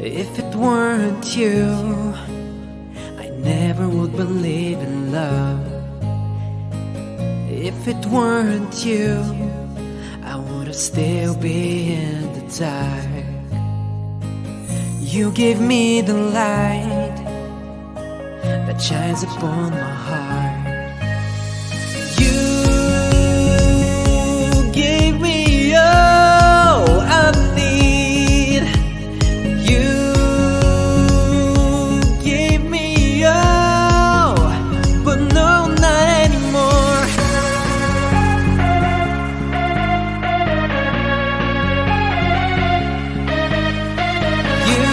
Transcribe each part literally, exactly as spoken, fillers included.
If it weren't you, I never would believe in love. If it weren't you, I would have still be in the dark. You gave me the light that shines upon my heart. You gave me all I need. You gave me all, but no, not anymore. You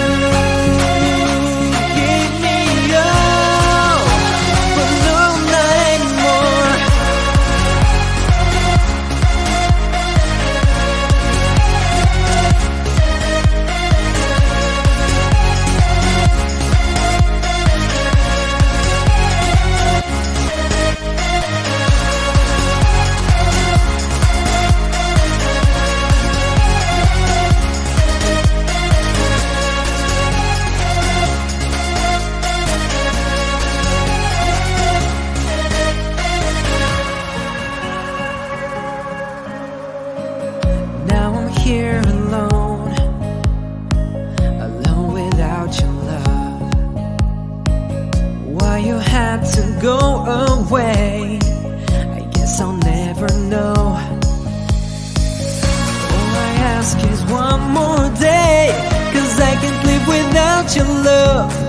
gave me all, but no, not anymore. Now I'm here alone, alone without your love. Why you had to go away, I guess I'll never know. All I ask is one more day, 'cause I can't live without your love.